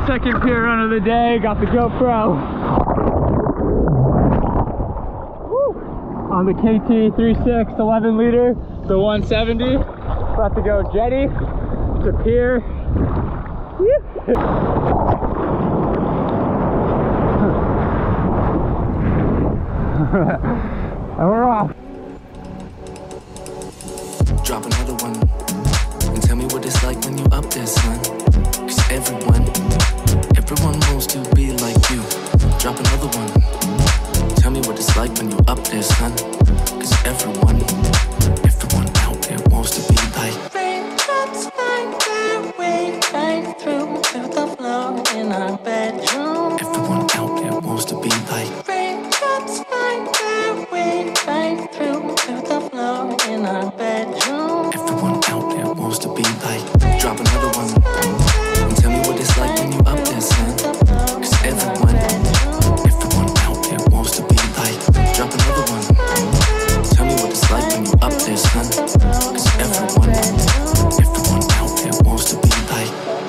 Second pier run of the day, got the GoPro. Woo. On the KT 3.6 11 liter, the 170. About to go jetty to pier. And we're off. Drop another one and tell me what it's like when you up there, son. Cause everyone wants to be like you. Drop another one. Tell me what it's like when you up there, son. Cause everyone out there wants to be like. Raindrops find their way right through to the floor in our bedroom. Everyone out there wants to be like. Raindrops find their way right through to the floor in our bedroom. Everyone out there wants to be like. Drop another one and tell me what it's like when you up there, son. Cause everyone out there wants to be like. Drop another one. Tell me what it's like when you up there, son. Cause everyone out there wants to be like.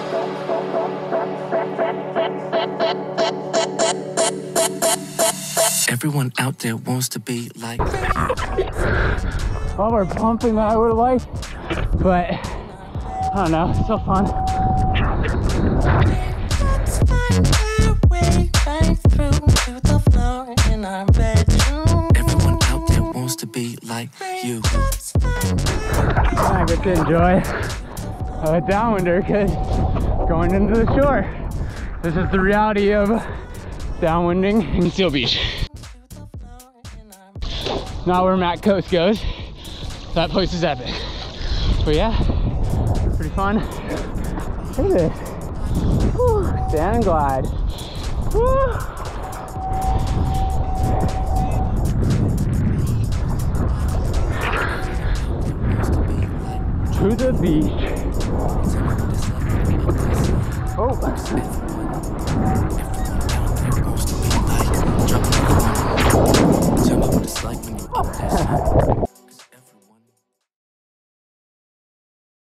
Everyone out there wants to be like. Well, we're pumping that I would have liked, but I don't know, it's still fun. Raindrops find their way right through to the floor in our bedroom. Everyone out there wants to be like you. I get to enjoy a downwinder because going into the shore. This is the reality of downwinding in Seal Beach. Not where Matt Coast goes. That place is epic. But yeah, pretty fun. Look at this. Whew, stand and glide. Whew. To the beach.